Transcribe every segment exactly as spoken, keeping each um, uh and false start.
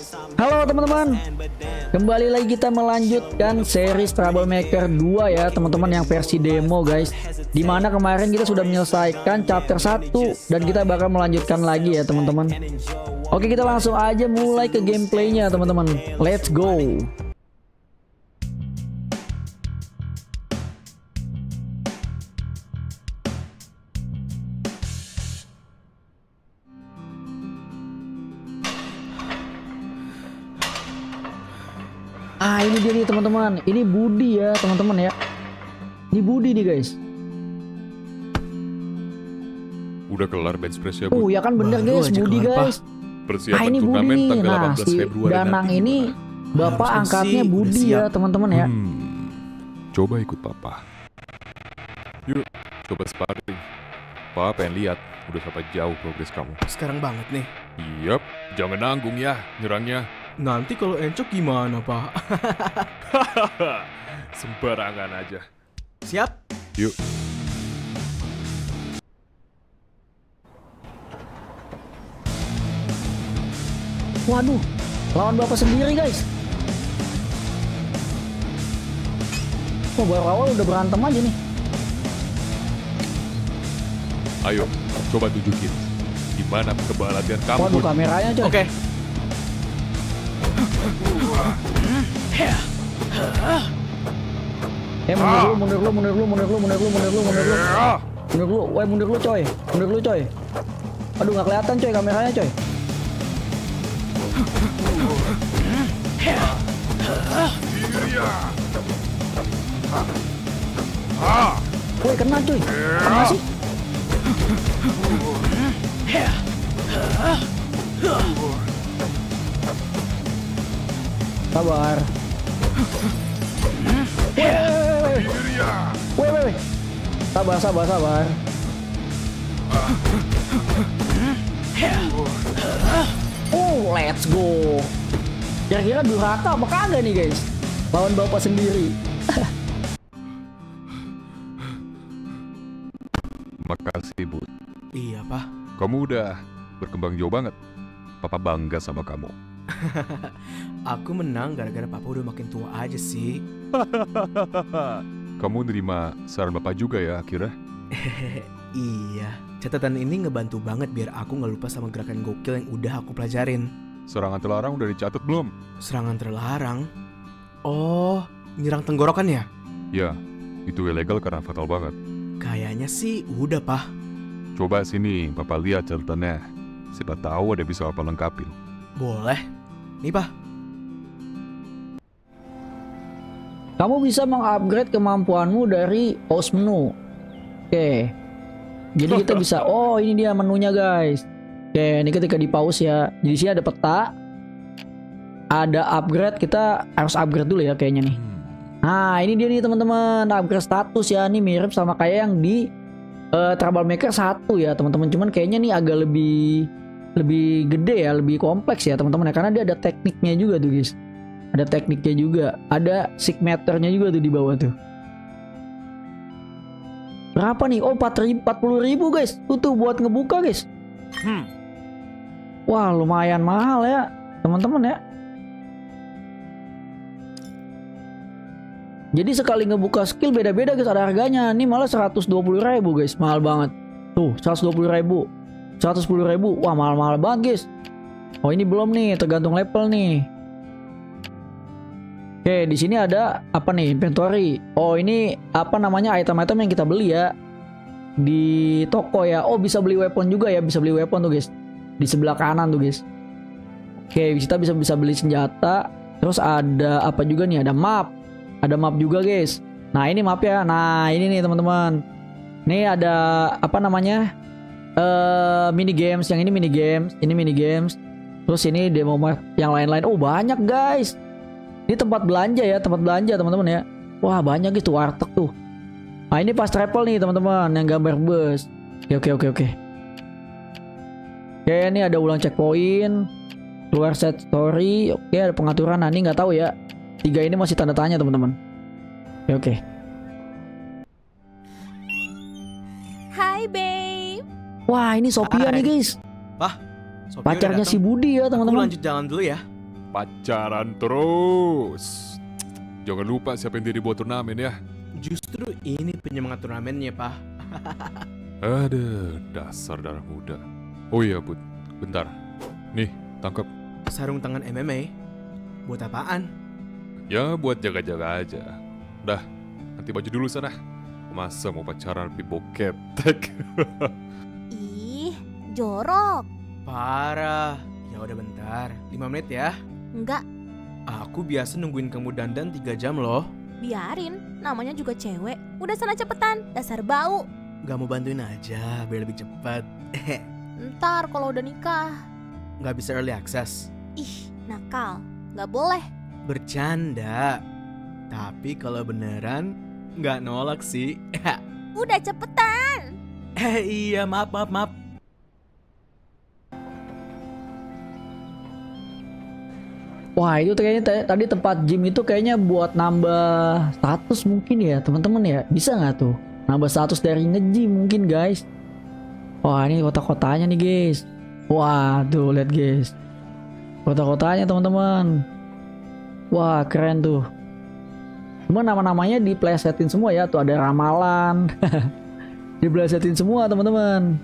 Halo teman-teman, kembali lagi kita melanjutkan series Troublemaker dua ya teman-teman, yang versi demo guys. Dimana kemarin kita sudah menyelesaikan chapter satu dan kita bakal melanjutkan lagi ya teman-teman. Oke, kita langsung aja mulai ke gameplaynya teman-teman. Let's go. Ah, ini dia nih teman-teman. Ini Budi ya teman-teman ya. Ini Budi nih guys. Udah kelar bench press ya, Bu? Oh ya kan bener Baru guys, aja Budi kelar, guys. Persiapan Ah, ini Budi turnamen nih. tanggal Nah, delapan belas si Februari Danang nanti ini gimana? bapak Harusnya angkatnya sih Budi udah ya siap. teman-teman ya. Hmm, coba ikut papa. Yuk, coba sparring. Papa pengen lihat udah sampai jauh progres kamu. Sekarang banget nih. Yap, jangan nanggung ya nyerangnya. Nanti kalau encok gimana, Pak? Sembarangan aja. Siap? Yuk. Waduh, lawan bapak sendiri guys. Oh, baru awal udah berantem aja nih. Ayo, coba tunjukin gimana kebalatan kamu. Waduh, Bud. kameranya coy. Oke. Eh, mundur lu, mundur lu, mundur lu, mundur lu, mundur lu, mundur lu, mundur lu. Mundur lu, woi mundur lu coy. Mundur lu coy. Aduh, nggak kelihatan coy kameranya coy. Woi, kena coy. Kena sih. Sabar. Woi, woi, woi. Sabar, sabar, sabar. Oh, let's go. Kira-kira durhaka apa kagak nih guys? Lawan bapak sendiri. Makasih, Bu. Iya, Pak. Kamu udah berkembang jauh banget. Papa bangga sama kamu. Aku menang gara-gara Papa udah makin tua aja sih. Kamu nerima saran Bapak juga ya akhirnya? Iya. Catatan ini ngebantu banget biar aku nggak lupa sama gerakan gokil yang udah aku pelajarin. Serangan terlarang udah dicatat belum? Serangan terlarang? Oh, nyerang tenggorokan ya? Ya, itu ilegal karena fatal banget. Kayaknya sih udah, Pak. Coba sini, Papa lihat catatannya. Siapa tahu ada bisa Papa lengkapin. Boleh. Nih, Pak. Kamu bisa mengupgrade kemampuanmu dari pause menu. Oke. Jadi kita bisa, oh ini dia menunya guys. Oke, ini ketika di pause ya. Jadi sini ada peta. Ada upgrade, kita harus upgrade dulu ya kayaknya nih. Nah, ini dia nih teman-teman, upgrade status ya. Ini mirip sama kayak yang di uh, Troublemaker satu ya teman-teman. Cuman kayaknya nih agak lebih lebih gede ya, lebih kompleks ya teman-teman ya. Karena dia ada tekniknya juga tuh guys. Ada tekniknya juga, ada sigmeternya juga tuh di bawah tuh. Berapa nih? Oh, empat puluh ribu guys. Tuh tuh buat ngebuka guys. Hmm. Wah, lumayan mahal ya teman-teman ya. Jadi sekali ngebuka skill beda-beda guys, ada harganya. Ini malah seratus dua puluh ribu guys, mahal banget. Tuh, seratus dua puluh ribu, seratus sepuluh ribu. Wah, mahal-mahal banget guys. Oh, ini belum nih, tergantung level nih. Oke, di sini ada apa nih? Inventory. Oh, ini apa namanya, item-item yang kita beli ya di toko ya. Oh, bisa beli weapon juga ya, bisa beli weapon tuh guys. Di sebelah kanan tuh guys. Oke, kita bisa bisa beli senjata. Terus ada apa juga nih? Ada map. Ada map juga guys. Nah, ini map ya. Nah, ini nih teman-teman. Ini ada apa namanya? Uh, mini games. Yang ini mini games. Ini mini games. Terus ini demo map yang lain-lain. Oh, banyak guys. Ini tempat belanja ya, tempat belanja teman-teman ya. Wah, banyak gitu warteg tuh. Nah, ini pas travel nih teman-teman, yang gambar bus. Oke, oke, oke, oke. Oke, ini ada ulang checkpoint, keluar set story. Oke, ada pengaturan. Nah, ini nggak tahu ya. Tiga ini masih tanda tanya teman-teman. Oke, oke. Hai, babe. Wah, ini Sophia Hai. nih guys. Wah, Sophia Pacarnya udah si datang. Budi ya Aku teman-teman. lanjut jalan dulu ya. pacaran terus. Jangan lupa siapin diri buat turnamen ya. Justru ini penyemangat turnamennya, Pak. Aduh, dasar darah muda. Oh iya, Bud. Bentar. Nih, tangkap. Sarung tangan M M A? Buat apaan? Ya, buat jaga-jaga aja. Dah, ganti baju dulu sana. Masa mau pacaran pipo ketek? Ih, jorok. Parah. Ya udah bentar, lima menit ya. Enggak, Aku biasa nungguin kamu dandan tiga jam loh. biarin. Namanya juga cewek. Udah sana cepetan, dasar bau. Gak mau bantuin aja biar lebih cepat. Ntar kalau udah nikah. Gak bisa early access. Ih, nakal. Nggak boleh. Bercanda. Tapi kalau beneran gak nolak sih. Udah cepetan. Eh iya, maaf maaf maaf. Wah itu kayaknya t- tadi tempat gym itu kayaknya buat nambah status mungkin ya teman-teman ya. Bisa nggak tuh nambah status dari nge-gym mungkin guys. Wah ini kota-kotanya nih guys. Wah tuh lihat guys. Kota-kotanya teman-teman. Wah keren tuh. Cuma nama-namanya diplesetin semua ya. Tuh ada ramalan. Diplesetin semua teman-teman.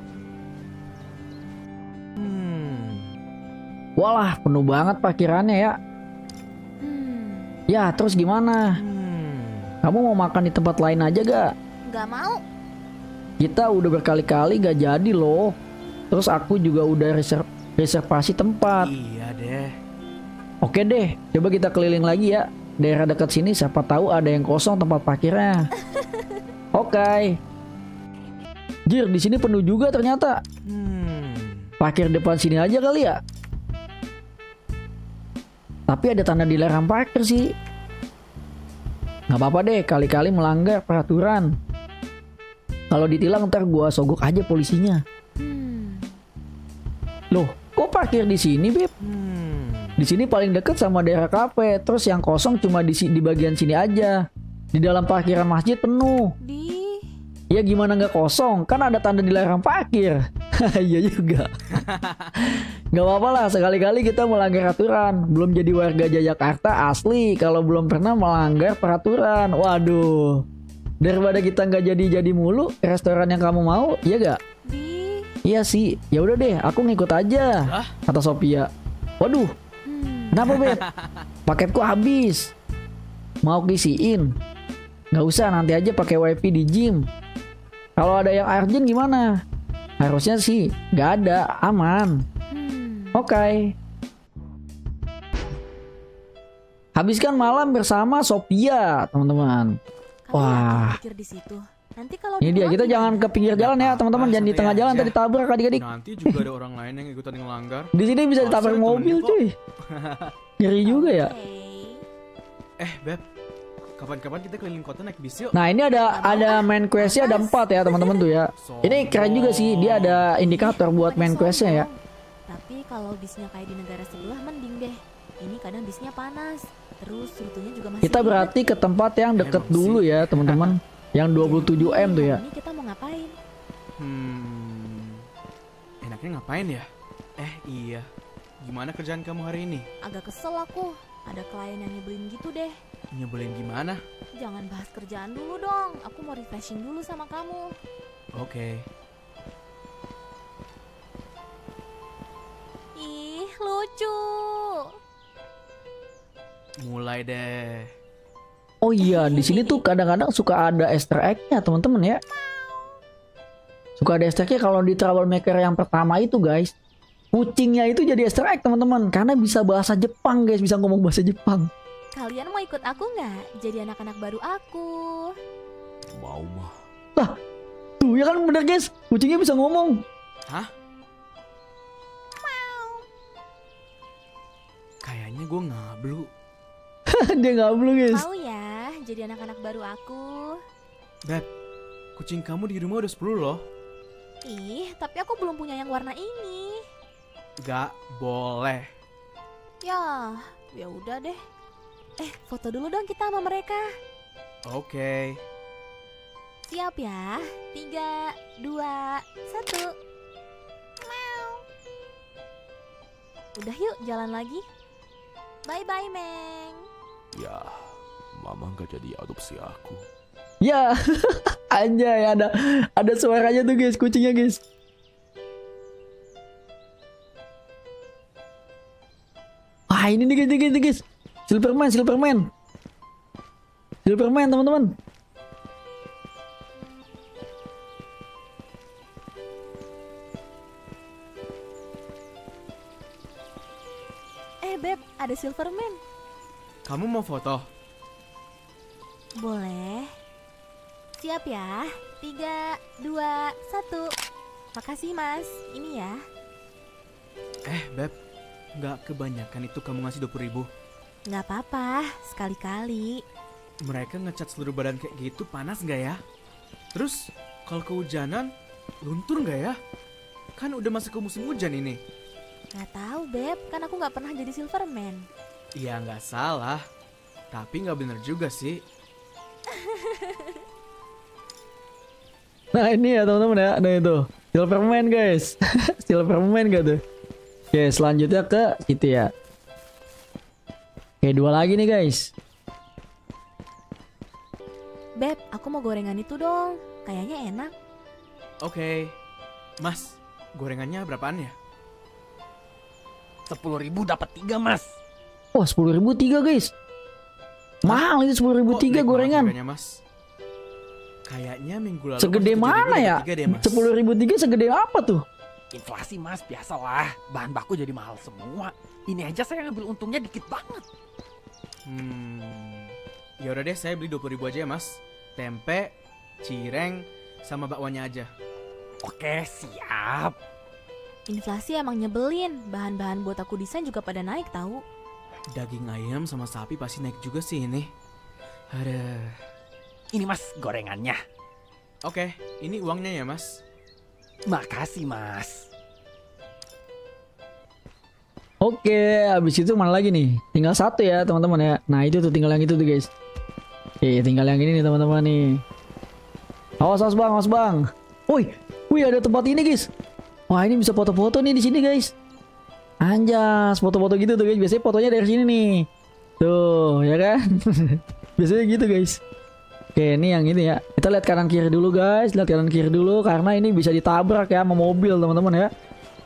Walah penuh banget parkirannya ya. Hmm, Ya terus gimana? Kamu mau makan di tempat lain aja gak? nggak mau. Kita udah berkali-kali gak jadi loh. Terus aku juga udah reser- reservasi tempat. Iya deh. Oke deh, coba kita keliling lagi ya. Daerah dekat sini siapa tahu ada yang kosong tempat parkirnya. Oke. Jir, di sini penuh juga ternyata. Hmm. Parkir depan sini aja kali ya. Tapi ada tanda dilarang parkir sih. Nggak apa-apa deh, kali-kali melanggar peraturan. Kalau ditilang ntar gua sogok aja polisinya. Hmm, Loh, kok parkir di sini, Beb? Hmm. Di sini paling deket sama daerah kafe. Terus yang kosong cuma di si- di bagian sini aja. Di dalam parkiran masjid penuh. di Ya gimana nggak kosong? Kan ada tanda dilarang parkir. Iya juga. Nggak apa-apa lah, sekali-kali kita melanggar aturan. Belum jadi warga Jakarta asli kalau belum pernah melanggar peraturan. Waduh. Daripada kita nggak jadi-jadi mulu ke restoran yang kamu mau, iya gak? di Iya sih. Ya udah deh, aku ngikut aja. Hah? Kata Sophia. Waduh, hmm, kenapa Beb? Paketku habis. Mau kisiin? Nggak usah, nanti aja pakai wifi di gym. Kalau ada yang urgent gimana? Harusnya sih nggak ada, aman. hmm. Oke. Habiskan malam bersama Sophia, teman-teman. Kamu Wah. yakin parkir di situ. Nanti kalau Ini dia, dibuang kita jangan gimana? ke pinggir jalan ya, teman-teman. Jangan di santai tengah jalan, aja. tadi tabrak adik-adik. Nanti juga ada orang lain yang ikutan ngelanggar. Di sini bisa Masa ditabrak temen mobil, kok? cuy. Ngeri juga ya. Oke. Eh Beb, kapan-kapan kita keliling kota naik bis yuk. Nah ini ada ada main questnya ada empat ya teman-teman tuh ya. Ini keren juga sih, dia ada indikator buat main questnya ya. Tapi kalau bisnya kayak di negara sebelah mending deh. Ini kadang bisnya panas. Terus rutenya juga masih Kita ribet. berarti ke tempat yang deket Emang dulu sih. ya teman-teman. Yang dua puluh tujuh M tuh ya. Ini kita mau ngapain? Hmm. Enaknya ngapain ya? Eh iya. Gimana kerjaan kamu hari ini? Agak kesel aku. Ada klien yang nyebelin gitu deh. Nyebelin gimana? Jangan bahas kerjaan dulu dong. Aku mau refreshing dulu sama kamu. Oke. Ih, lucu. Mulai deh. Oh iya, di sini tuh kadang-kadang suka ada Easter egg-nya teman-teman ya. Suka ada Easter egg-nya kalau di Troublemaker yang pertama itu guys. Kucingnya itu jadi Easter egg teman-teman, karena bisa bahasa Jepang guys, bisa ngomong bahasa Jepang. Kalian mau ikut aku nggak? Jadi anak-anak baru aku. Mau mah. Tuh ya kan bener guys, kucingnya bisa ngomong. Hah? Kayaknya gue ngablu. Dia nggak belum guys. Mau ya? Jadi anak-anak baru aku. Beb, kucing kamu di rumah udah sepuluh loh. Ih, tapi aku belum punya yang warna ini. Gak boleh. Ya, ya udah deh. Eh, foto dulu dong kita sama mereka. Oke. Siap ya? Tiga, dua, satu. Meow. Udah yuk, jalan lagi. Bye-bye, Meng. Ya, mama nggak jadi adopsi aku. Ya, anjay, ada ada suaranya tuh guys, kucingnya guys. Ah, ini nih guys, ini guys, ini guys. Silverman, Silverman. Silverman, teman-teman. Eh, Beb, ada Silverman. Kamu mau foto? Boleh. Siap ya. Tiga, dua, satu. Makasih, Mas. Ini ya. Eh, Beb, nggak kebanyakan itu kamu ngasih dua puluh ribu. Nggak apa-apa, sekali-kali. Mereka ngecat seluruh badan kayak gitu panas nggak ya? Terus, kalau kehujanan, luntur nggak ya? Kan udah masuk ke musim hujan ini. Nggak tahu, Beb. Kan aku nggak pernah jadi Silverman. Iya nggak salah, tapi nggak bener juga sih. Nah ini ya teman-teman ya, nah itu Silverman guys. Silverman gak tuh? Oke, selanjutnya ke situ ya. Oke, dua lagi nih guys. Beb, aku mau gorengan itu dong. Kayaknya enak. Oke, Mas, gorengannya berapaan ya? Sepuluh ribu dapat tiga mas. Wah, sepuluh ribu tiga guys. Mahal itu sepuluh ribu Kok tiga naik banget gorengan. harganya, Mas? Kayaknya minggu lalu Segede pas mana ya? Sepuluh ribu tiga segede apa tuh? Inflasi mas, biasalah. Bahan baku jadi mahal semua. Ini aja saya ngambil untungnya dikit banget. Hmm, ya udah deh, saya beli dua puluh ribu aja ya Mas. Tempe, cireng, sama bakwanya aja. Oke, siap. Inflasi emang nyebelin. Bahan-bahan buat aku desain juga pada naik tahu. Daging ayam sama sapi pasti naik juga sih ini. Ada. Ini mas gorengannya. Oke, ini uangnya ya Mas. Makasih mas. Oke, habis itu mana lagi nih? Tinggal satu ya teman-teman ya. Nah itu tuh tinggal yang itu tuh guys. Oke, tinggal yang ini nih teman-teman nih. Awas, awas bang, awas bang. Wih, wih ada tempat ini guys. Wah ini bisa foto-foto nih di sini guys. Anjas, foto-foto gitu tuh guys. Biasanya fotonya dari sini nih. Tuh, ya kan? Biasanya gitu guys. Oke, ini yang ini ya. Kita lihat kanan kiri dulu guys. Lihat kanan kiri dulu karena ini bisa ditabrak ya sama mobil teman-teman ya.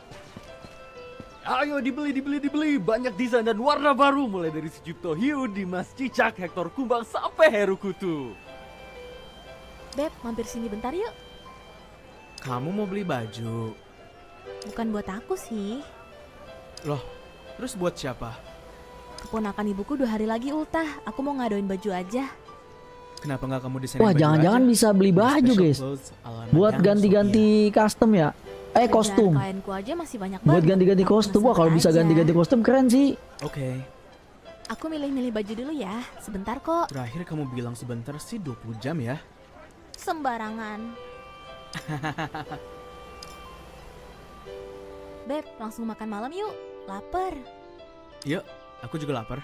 Ayo dibeli, dibeli, dibeli. Banyak desain dan warna baru. Mulai dari Sucipto Hiu, Dimas Cicak, Hector Kumbang, sampai Heru Kutu. Beb, mampir sini bentar yuk. Kamu mau beli baju? Bukan buat aku sih. Loh, terus buat siapa? Keponakan ibuku dua hari lagi ultah. Aku mau ngadoin baju aja. Kenapa nggak kamu desain Wah, baju jangan-jangan aja? bisa beli baju Special guys. clothes ala Buat Madame ganti-ganti custom ya. Eh Kerjaan kostum. klienku aja masih banyak Buat banget. ganti-ganti Aku kostum. Wah, mesen kalau bisa aja. ganti-ganti kostum keren sih. Sophia. Oke, Aku milih-milih baju dulu ya. Sebentar kok. terakhir kamu bilang sebentar sih dua puluh jam ya. Sembarangan. Beb, langsung makan malam yuk. Lapar. Yuk, aku juga lapar.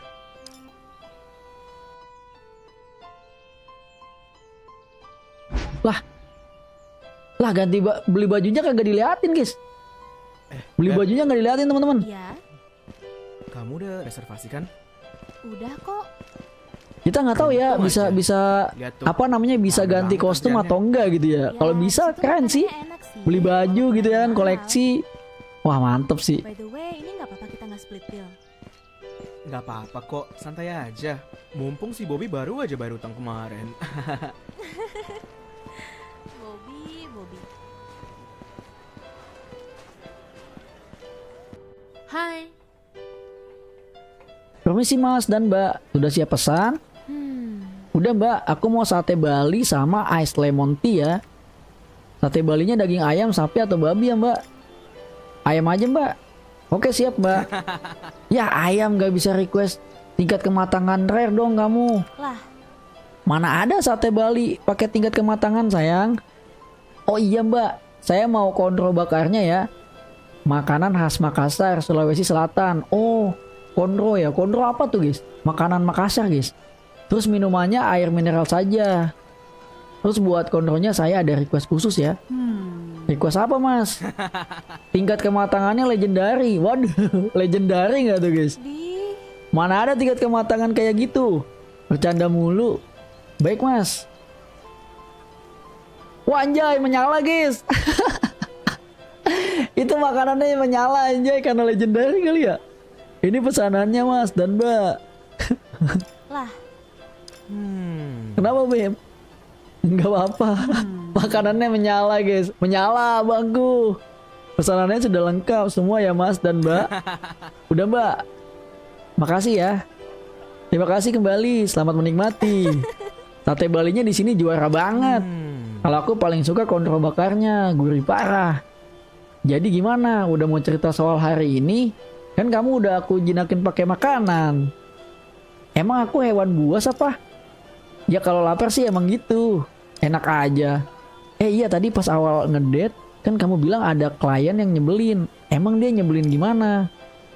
Lah. Lah ganti ba beli bajunya kagak diliatin guys. Eh, Beli Beb, bajunya nggak diliatin teman-teman. Iya, kamu udah reservasi kan? udah kok. Kita nggak tahu ya Untung bisa aja. bisa Lihat tuh. apa namanya bisa Rame ganti banget kostum kerjaannya. atau enggak gitu ya. Ya, Kalau bisa situ keren makanannya sih. enak sih, Beli baju walaupun gitu ada kan, mahal. koleksi. Wah mantep sih. By the way, ini nggak apa-apa kita nggak split bill. Nggak apa-apa kok, santai aja. Mumpung si Bobby baru aja bayar utang kemarin. Bobby, Bobby. Hai. Permisi mas dan mbak, sudah siap pesan? Hmm. Udah mbak, aku mau sate Bali sama ice lemon tea ya. Sate Balinya daging ayam, sapi atau babi ya mbak? Ayam aja mbak. Oke siap mbak. Ya ayam gak bisa request tingkat kematangan rare dong kamu. Lah, Mana ada sate Bali pakai tingkat kematangan sayang. Oh iya mbak, saya mau kondro bakarnya ya. Makanan khas Makassar, Sulawesi Selatan. Oh, kondro ya. Kondro apa tuh guys? Makanan Makassar guys. Terus minumannya air mineral saja. Terus buat kondronya saya ada request khusus ya. hmm. Request apa mas? Tingkat kematangannya legendary. Waduh, legendary nggak tuh guys? Di Mana ada tingkat kematangan kayak gitu? Bercanda mulu. Baik mas. Wah anjay menyala guys. Itu makanannya menyala anjay karena legendary kali ya. Ini pesanannya mas dan mbak. Lah, Hmm. Kenapa Beb? Enggak apa-apa. Makanannya menyala guys. Menyala bangku. Pesanannya sudah lengkap semua ya mas dan mbak. Udah mbak. Makasih ya. Terima kasih kembali. Selamat menikmati. Sate Balinya di sini juara banget. Hmm. Kalau aku paling suka kontrol bakarnya, gurih parah. Jadi gimana? Udah mau cerita soal hari ini? Kan kamu udah aku jinakin pakai makanan. Emang aku hewan buas apa? Ya kalau lapar sih emang gitu. Enak aja. Eh iya tadi pas awal ngedate kan kamu bilang ada klien yang nyebelin. Emang dia nyebelin gimana?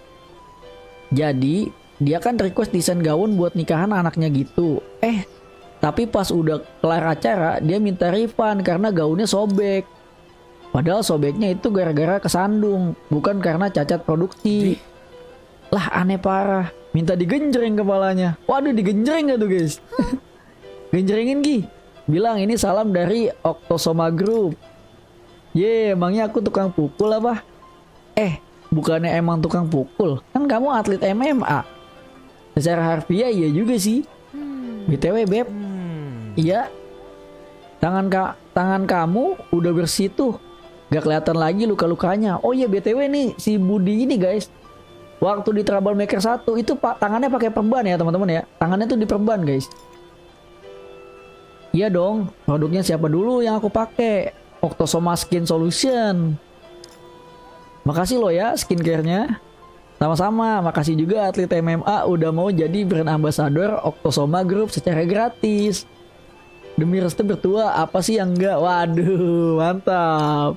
Jadi dia kan request desain gaun buat nikahan anaknya gitu. Eh tapi pas udah kelar acara dia minta refund karena gaunnya sobek. Padahal sobeknya itu gara-gara kesandung, bukan karena cacat produksi. Lah aneh parah. Minta digenjreng kepalanya. Waduh digenjreng gak tuh guys? Genjrengin Gi. Bilang ini salam dari Octosoma Group. Ye emangnya aku tukang pukul apa? Eh bukannya emang tukang pukul. Kan kamu atlet M M A. Secara harfiah iya juga sih. hmm. B T W Beb. Hmm. Iya. Tangan ka tangan kamu udah bersih tuh. Gak kelihatan lagi luka-lukanya. Oh iya B T W nih si Budi ini guys. Waktu di Troublemaker satu itu pak tangannya pakai perban ya teman-teman ya. Tangannya tuh diperban guys. Iya dong. Produknya siapa dulu yang aku pakai? Octosoma Skin Solution. Makasih loh ya skincare-nya. Sama-sama. Makasih juga atlet M M A udah mau jadi brand ambassador Octosoma Group secara gratis. Demi restu bertua apa sih yang enggak? Waduh mantap.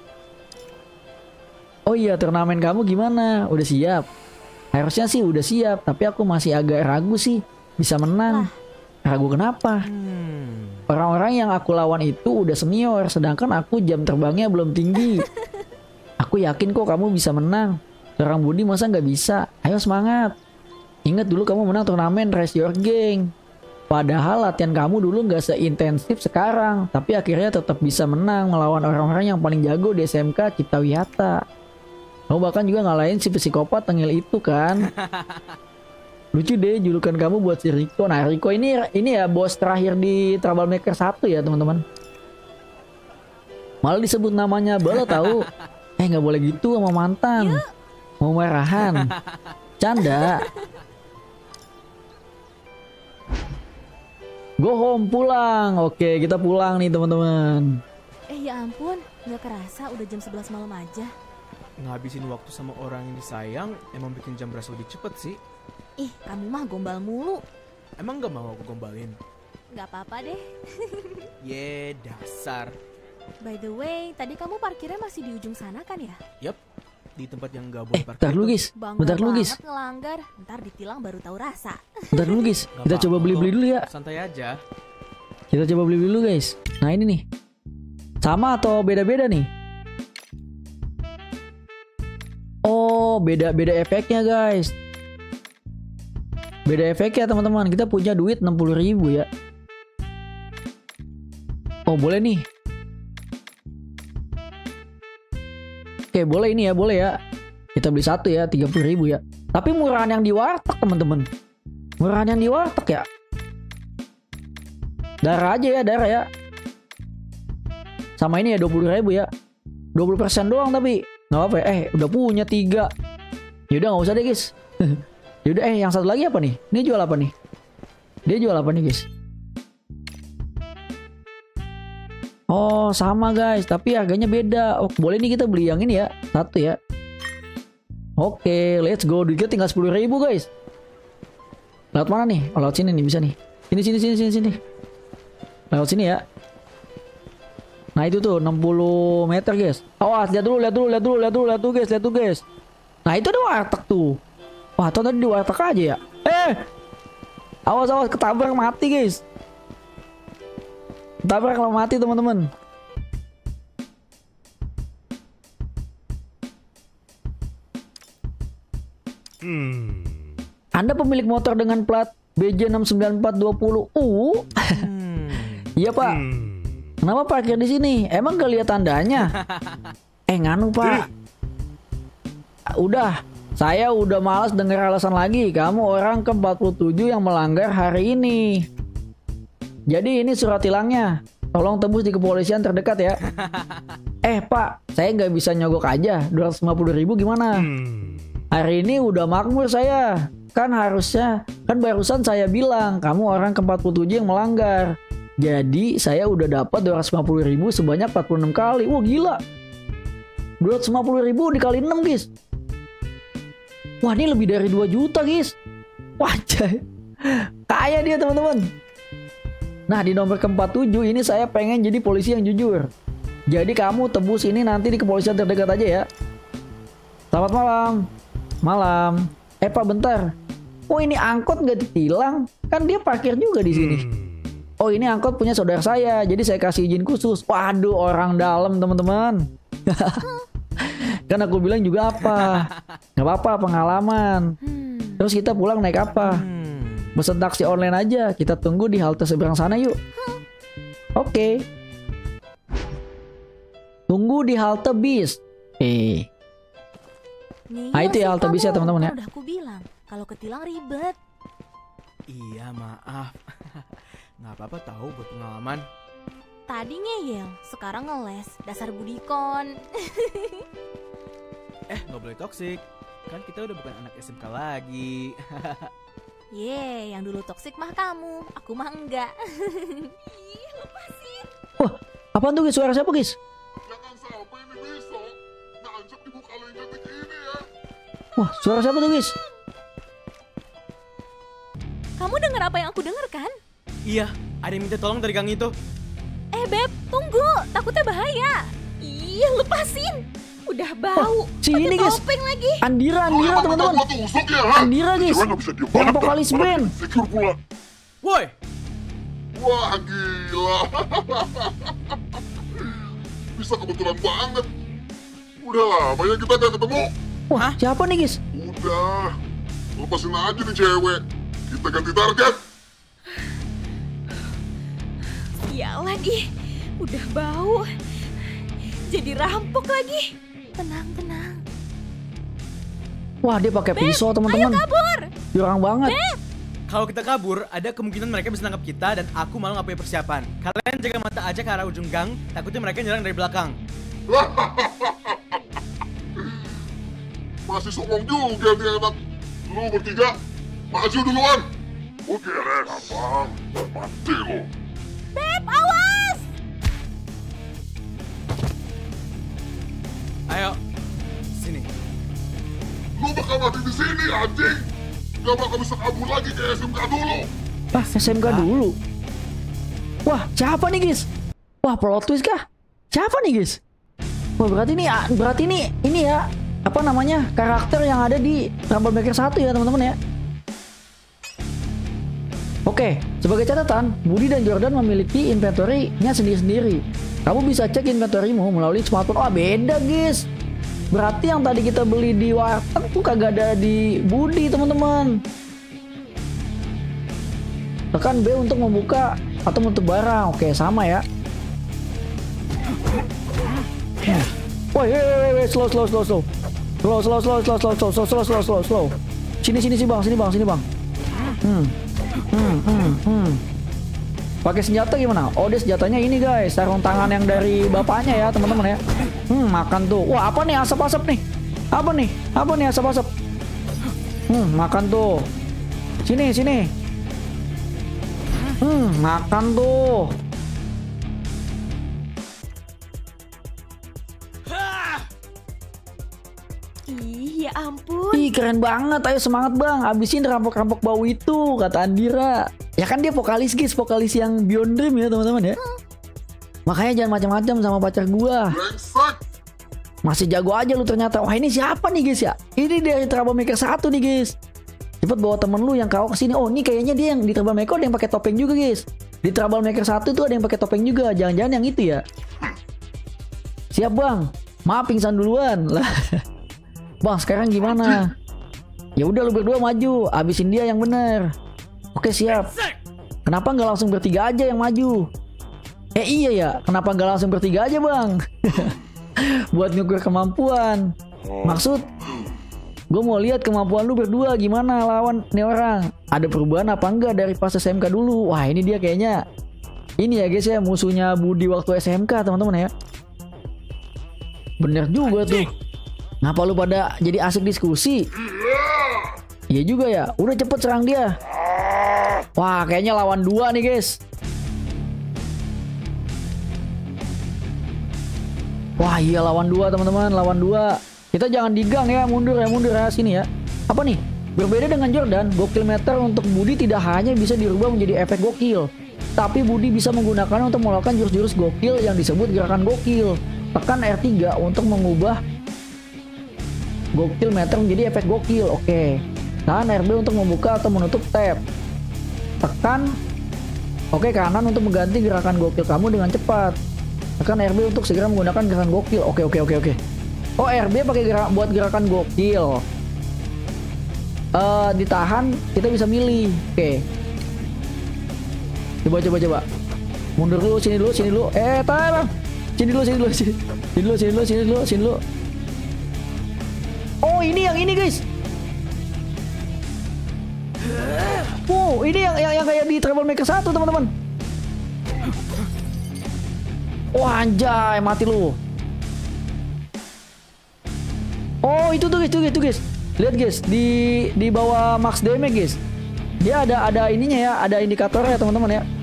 Oh iya turnamen kamu gimana? Udah siap? Harusnya sih udah siap, tapi aku masih agak ragu sih bisa menang. Ragu kenapa? Hmm. Orang-orang yang aku lawan itu udah senior, sedangkan aku jam terbangnya belum tinggi. Aku yakin kok kamu bisa menang. Seorang Budi masa nggak bisa? Ayo semangat. Ingat dulu kamu menang turnamen Raise Your Gang. Padahal latihan kamu dulu nggak seintensif sekarang, tapi akhirnya tetap bisa menang melawan orang-orang yang paling jago di S M K Cipta Wiyata. Kamu bahkan juga ngalahin si psikopat tengil itu kan. Lucu deh julukan kamu buat si Rico. Nah Rico ini ini ya bos terakhir di Troublemaker satu ya teman-teman. Malah disebut namanya Bala tahu. Eh nggak boleh gitu sama mantan. Mau marahan. Canda. Go home pulang. Oke kita pulang nih teman-teman. Eh ya ampun, nggak kerasa udah jam sebelas malam aja. Ngabisin waktu sama orang yang disayang emang bikin jam berasa lebih cepet sih. Ih, kamu mah gombal mulu. Emang gak mau aku gombalin? Nggak apa-apa deh. Ye dasar. By the way, tadi kamu parkirnya masih di ujung sana kan ya? Yap, di tempat yang gak boleh Eh parkir. bentar dulu itu. guys. Bangga Bentar dulu guys. banget ngelanggar. Ntar ditilang baru tahu rasa. Bentar dulu guys. Gak Kita apa-apa coba beli-beli kok. dulu ya. Santai aja. Kita coba beli dulu guys. Nah ini nih. Sama atau beda-beda nih? Oh beda-beda efeknya guys. Beda efeknya teman-teman. Kita punya duit enam puluh ribu ya. Oh boleh nih. Oke boleh ini ya. Boleh ya. Kita beli satu ya tiga puluh ribu ya. Tapi murahan yang di warteg teman-teman. Murahan yang di warteg ya. Darah aja ya, darah ya. Sama ini ya dua puluh ribu ya. dua puluh persen doang tapi. Gak apa ya. Eh udah punya tiga. Yaudah gak usah deh guys. Yaudah eh yang satu lagi apa nih? Ini jual apa nih? Dia jual apa nih guys? Oh sama guys. Tapi harganya beda. Oh boleh nih kita beli yang ini ya. Satu ya. Oke let's go. Duitnya tinggal sepuluh ribu guys. Lewat mana nih? Oh lewat sini nih bisa nih. Sini sini sini sini sini. Lewat sini ya. Nah itu tuh enam puluh meter guys. Awas lihat dulu, lihat dulu, lihat dulu, lihat dulu, lihat dulu guys, lihat dulu guys. Nah itu ada warteg tuh. Wah atau tadi di warteg aja ya. Eh, awas awas ketabrak mati guys. Ketabrak kalau mati teman-teman. Hmm, Anda pemilik motor dengan plat B J enam sembilan empat dua nol U? Hmm. Iya Pak. Kenapa parkir di sini? Emang gak lihat tandanya? Eh nganu Pak. Udah, saya udah malas dengar alasan lagi. Kamu orang ke empat puluh tujuh yang melanggar hari ini. Jadi ini surat tilangnya. Tolong tebus di kepolisian terdekat ya. Eh Pak, saya nggak bisa nyogok aja. dua ratus lima puluh ribu gimana? Hari ini udah makmur saya. Kan harusnya, kan barusan saya bilang kamu orang ke empat puluh tujuh yang melanggar. Jadi saya udah dapat dua ratus lima puluh ribu sebanyak empat puluh enam kali. Wah gila. dua ratus lima puluh ribu dikali enam guys. Wah ini lebih dari dua juta guys. Wah kaya dia teman-teman. Nah di nomor ke empat puluh tujuh ini saya pengen jadi polisi yang jujur. Jadi kamu tebus ini nanti di kepolisian terdekat aja ya. Selamat malam. Malam. Eh Pak bentar. Oh ini angkot nggak ditilang? Kan dia parkir juga di sini. Oh ini angkot punya saudara saya. Jadi saya kasih izin khusus. Waduh orang dalam teman-teman. Kan aku bilang juga apa? Gak apa-apa pengalaman. Terus kita pulang naik apa? Pesen taksi online aja. Kita tunggu di halte seberang sana yuk. Oke. Okay. Tunggu di halte bis. Eh. Nih, Nah itu ya halte bis ya teman-teman ya. Udah aku bilang kalau ketilang ribet. Iya maaf. Nggak apa-apa tahu buat pengalaman. Tadi ngeyel, sekarang ngeles. Dasar budikon. Eh nggak boleh toksik. Kan kita udah bukan anak S M K lagi. Ye, yang dulu toksik mah kamu, aku mah enggak. Ih, lepasin. Wah, apaan tuh guys? Suara siapa guys? Jangan sampai ini besok nancep di muka lo yang cantik ini ya. Wah, suara siapa tuh guys? Kamu dengar apa yang aku dengar kan? Iya, ada yang minta tolong dari gang itu. Eh Beb, tunggu, takutnya bahaya. Iya, lepasin. Udah bau. Oh, si pakai ini, guys. topeng lagi. Andira, Andira teman-teman. Gua tusuk ya, ha? Andira guys. Cewek nggak bisa diem Yang banget, vokalis dah. band. Secure pula. Woi, Wah gila. Bisa kebetulan banget. Udah lama ya kita gak ketemu. Wah, siapa nih guys? Udah, lepasin aja nih cewek. Kita ganti target. Iya lagi. Udah bau. Jadi rampok lagi. Tenang, tenang. Wah, dia pakai pisau teman-teman. Ayo kabur. Jurang banget. kalau kita kabur, ada kemungkinan mereka bisa nangkap kita dan aku malah nggak punya persiapan. Kalian jaga mata aja ke arah ujung gang, takutnya mereka nyerang dari belakang. Masih sokong juga nih anak. Lu bertiga, maju duluan. Oke, Ren. Abang, mati lo. Beb, awas. Ayo, sini. Lu bakal mati di sini, anjing. Gak bakal bisa kabur lagi ke S M K dulu. Ah, S M K dulu. Wah, siapa nih guys? Wah, plot twist kah? Siapa nih guys? Wah, berarti ini berarti ini ini ya apa namanya karakter yang ada di Troublemaker satu ya teman-teman ya. Oke, sebagai catatan, Budi dan Jordan memiliki inventory-nya sendiri-sendiri. Kamu bisa cek inventorymu melalui smartphone. Oh, beda guys. Berarti yang tadi kita beli di warteg tuh kagak ada di Budi teman-teman. Tekan B untuk membuka atau menutup barang. Oke, sama ya. Woi, woi, woi, slow, slow, slow, slow, slow, slow, slow, slow, slow, slow, slow, slow, slow, slow, slow. Sini, sini, sini bang, sini bang, sini bang. Hmm, hmm, hmm, hmm. Pakai senjata gimana? Oh, dia senjatanya ini guys, sarung tangan yang dari bapaknya ya teman-teman ya. Hmm, makan tuh. Wah, apa nih asap-asap nih? Apa nih? Apa nih asap-asap? Hmm, makan tuh. Sini, sini. Hmm, makan tuh. Ih, ya ampun. Ih, keren banget. Ayo semangat bang, habisin rampok-rampok bau itu, kata Andira. Ya kan dia vokalis guys, vokalis yang Beyond Dream ya teman-teman ya. Makanya jangan macam-macam sama pacar gua. Brengsek. Masih jago aja lu ternyata. Wah, ini siapa nih guys ya? Ini dari Troublemaker satu nih guys. Cepet bawa temen lu yang kau kesini. Oh, ini kayaknya dia yang di Troublemaker ada yang pakai topeng juga guys. Di Troublemaker satu tuh ada yang pakai topeng juga. Jangan-jangan yang itu ya. Siap bang. Maaf pingsan duluan lah. Bang, sekarang gimana? Ya udah lu berdua maju, abisin dia yang bener. Oke siap. Kenapa nggak langsung bertiga aja yang maju? Eh iya ya, kenapa nggak langsung bertiga aja bang? Buat ngukur kemampuan. Maksud, gue mau lihat kemampuan lu berdua gimana lawan nih orang. Ada perubahan apa enggak dari pas S M K dulu? Wah ini dia kayaknya. Ini ya guys ya, musuhnya Budi waktu S M K teman-teman ya. Bener juga tuh. Ngapa lu pada jadi asik diskusi? Iya juga ya. Udah cepet serang dia. Wah kayaknya lawan dua nih guys. Wah iya lawan dua teman-teman, lawan dua. Kita jangan digang ya, mundur ya, mundur ya sini ya. Apa nih? Berbeda dengan Jordan, gokil meter untuk Budi tidak hanya bisa dirubah menjadi efek gokil, tapi Budi bisa menggunakannya untuk melakukan jurus-jurus gokil yang disebut gerakan gokil. Tekan R tiga untuk mengubah gokil meter menjadi efek gokil. Oke. Tahan R B untuk membuka atau menutup tab. Tekan Oke kanan untuk mengganti gerakan gokil kamu dengan cepat. Tekan R B untuk segera menggunakan gerakan gokil. Oke oke oke oke. Oh R B pakai gerak buat gerakan gokil. Uh, ditahan kita bisa milih. Oke. Coba coba coba. Mundur dulu, sini dulu, sini dulu. Eh, tahan. Sini dulu, sini dulu, sini. Sini dulu, sini dulu, sini dulu, sini dulu. Oh, ini yang ini, guys. Oh, ini yang yang, yang kayak di Troublemaker satu, teman-teman. Wah, anjay, mati lu. Oh, itu tuh, guys, tuh, guys, tuh, guys. Lihat, guys, di di bawah max damage, guys. Dia ada ada ininya ya, ada indikatornya, teman-teman ya.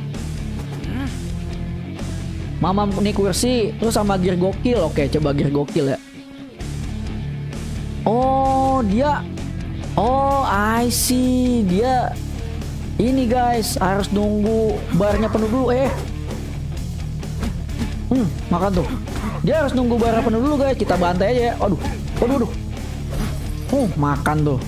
Mama nih kursi, terus sama gear gokil. Oke, coba gear gokil ya. Oh, dia. Oh, I see. Dia ini guys, harus nunggu barnya penuh dulu. Eh. Hmm, makan tuh. Dia harus nunggu barnya penuh dulu guys. Kita bantai aja ya. Aduh. Aduh, aduh. Uh, makan tuh.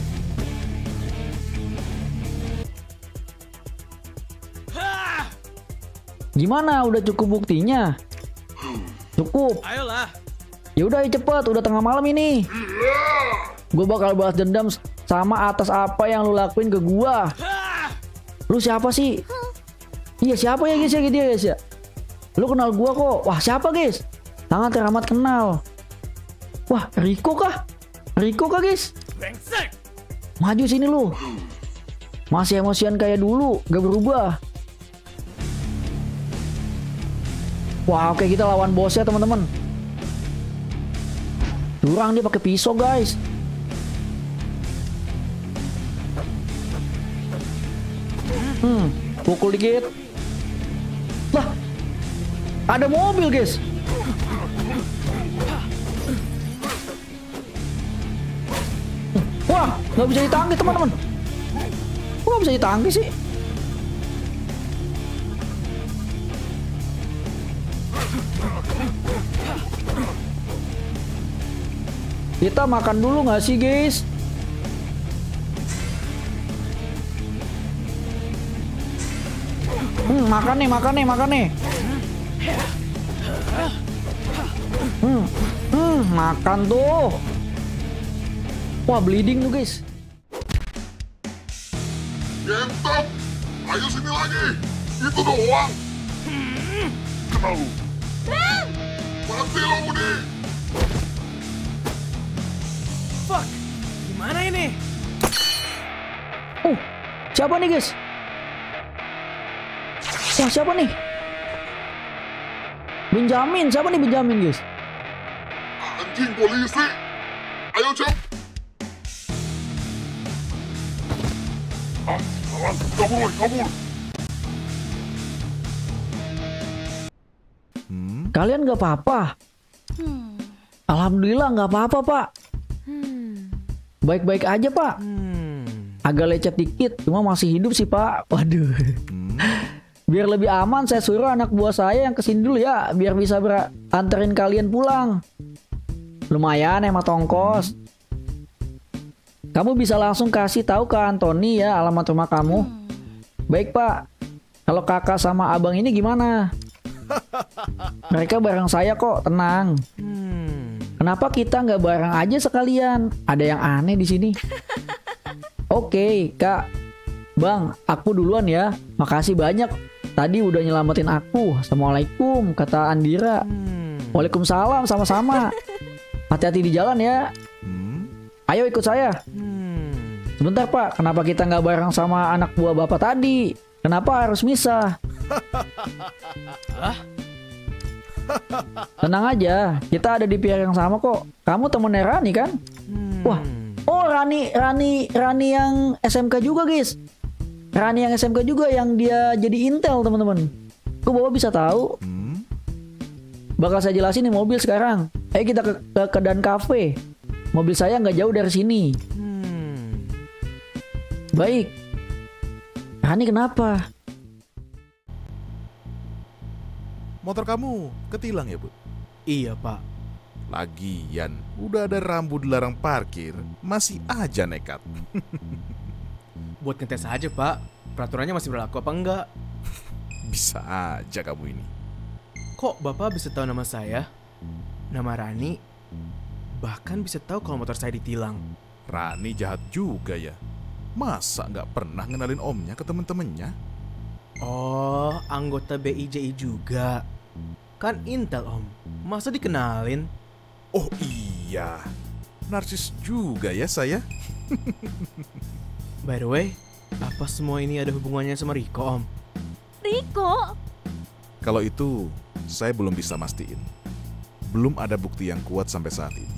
Gimana? Udah cukup buktinya? Cukup. Ayolah. Ya udah cepet, udah tengah malam ini. Gue bakal balas dendam sama atas apa yang lu lakuin ke gua. Lu siapa sih? Iya siapa ya guys ya gitu ya guys ya. Lu kenal gua kok. Wah siapa guys? Sangat teramat kenal. Wah Rico kah? Rico kah guys? Maju sini lu. Masih emosian kayak dulu, gak berubah. Wah oke kita lawan bosnya teman-teman. Curang dia pakai pisau guys. Hmm, pukul dikit. Lah, ada mobil guys. Wah, nggak bisa ditangkis teman-teman. Kok nggak bisa ditangkis sih? Kita makan dulu nggak sih guys? Hmm, makan nih, makan nih, makan nih. Hmm, hmm, makan tuh. Wah, bleeding tuh guys. Gentop, ayo sini lagi. Itu doang. Kenal lu. Mati lo Budi. Fuck, gimana ini? Oh, siapa nih guys? Wah siapa nih? Benjamin, siapa nih Benjamin guys? Anjing polisi. Ayo cep. Ah, salah. Kabur, woy, kabur. Hmm? Kalian gak apa-apa? Hmm. Alhamdulillah gak apa-apa pak. Hmm. Baik-baik aja pak. Hmm. Agak lecet dikit, cuma masih hidup sih pak. Waduh. Hmm? Biar lebih aman saya suruh anak buah saya yang kesini dulu ya. Biar bisa ber- anterin kalian pulang. Lumayan hemat ongkos. Kamu bisa langsung kasih tahu ke Anthony ya alamat rumah kamu. Baik pak. Kalau kakak sama abang ini gimana? Mereka bareng saya kok, tenang. Hmm. Kenapa kita nggak bareng aja sekalian? Ada yang aneh di sini. Oke, Kak. Bang, aku duluan ya. Makasih banyak. Tadi udah nyelamatin aku. Assalamualaikum, kata Andira. Hmm. Waalaikumsalam, sama-sama. Hati-hati di jalan ya. Hmm? Ayo ikut saya. Hmm. Sebentar Pak, kenapa kita nggak bareng sama anak buah Bapak tadi? Kenapa harus misah? Tenang aja, kita ada di pihak yang sama kok. Kamu temennya Rani kan? Hmm. Wah, oh Rani, Rani, Rani yang S M K juga guys. Rani yang S M K juga yang dia jadi Intel teman-teman. Kok Bapak bisa tahu? Hmm? Bakal saya jelasin nih mobil sekarang. Ayo kita ke, ke Kedan Cafe. Mobil saya nggak jauh dari sini. Hmm. Baik. Rani kenapa? Motor kamu ketilang ya, Bu? Iya, Pak. Lagian, udah ada rambu dilarang parkir, masih aja nekat. Buat ngetes aja, Pak. Peraturannya masih berlaku apa enggak? Bisa aja kamu ini. Kok Bapak bisa tahu nama saya? Nama Rani? Bahkan bisa tahu kalau motor saya ditilang. Rani jahat juga ya. Masa nggak pernah ngenalin omnya ke temen-temennya? Oh, anggota B I J I juga. Kan Intel, Om. Masa dikenalin? Oh iya, narsis juga ya saya. By the way, apa semua ini ada hubungannya sama Riko, Om? Riko? Kalau itu, saya belum bisa mastiin. Belum ada bukti yang kuat sampai saat ini.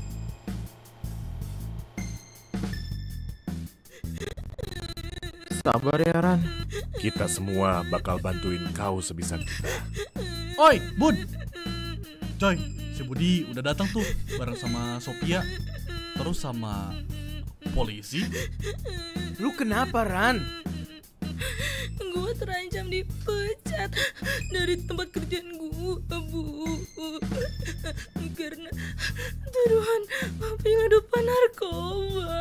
Sabar ya, Ran. Kita semua bakal bantuin kau sebisa kita. Oi, Bud. Coy, si Budi udah datang tuh bareng sama Sophia. Terus sama polisi. Lu kenapa, Ran? Gue terancam dipecat dari tempat kerjaan gue, Bu. Karena tuduhan penyeludupan narkoba.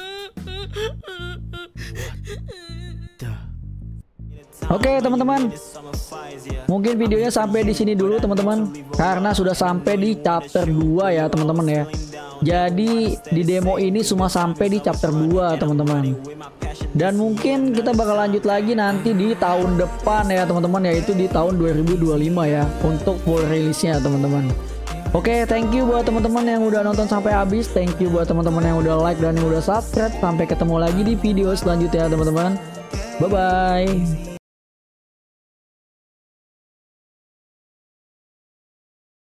Oke teman-teman, mungkin videonya sampai di sini dulu teman-teman, karena sudah sampai di chapter dua ya teman-teman ya. Jadi di demo ini semua sampai di chapter dua teman-teman. Dan mungkin kita bakal lanjut lagi nanti di tahun depan ya teman-teman, yaitu di tahun dua ribu dua puluh lima ya untuk full rilisnya teman-teman. Oke, thank you buat teman-teman yang udah nonton sampai habis. Thank you buat teman-teman yang udah like dan yang udah subscribe. Sampai ketemu lagi di video selanjutnya teman-teman. Bye bye.